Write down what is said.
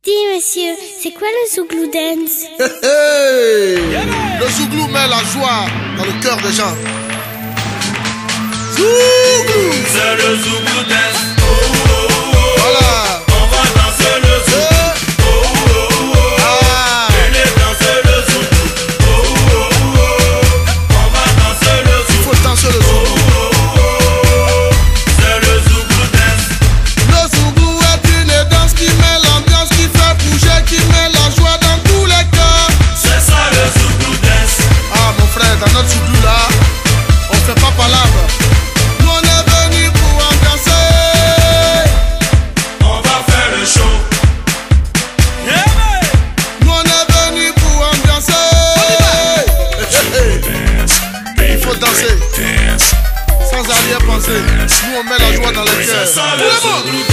Dis monsieur, c'est quoi le Zouglou Dance? Le Zouglou met la joie dans le cœur des gens. Zouglou, c'est le Zouglou Dance. Voilà. On va danser le Zouglou. Venez danser le Zouglou. On va danser le Zouglou. Il faut danser le Zouglou. C'est le Zouglou Dance. Le Zouglou est une danse qui met l'ambiance, qui fait bouger, qui met la joie dans tous les cœurs. C'est ça le Zouglou Dance. Ah mon frère, dans notre Zouglou là, on fait pas palabre. Nous on est venus pour ambiancer. On va faire le show. Nous on est venus pour ambiancer. Il faut danser sans arrière-penser. Nous on met la joie dans les cœurs. C'est ça Tout le le monde. Zouglou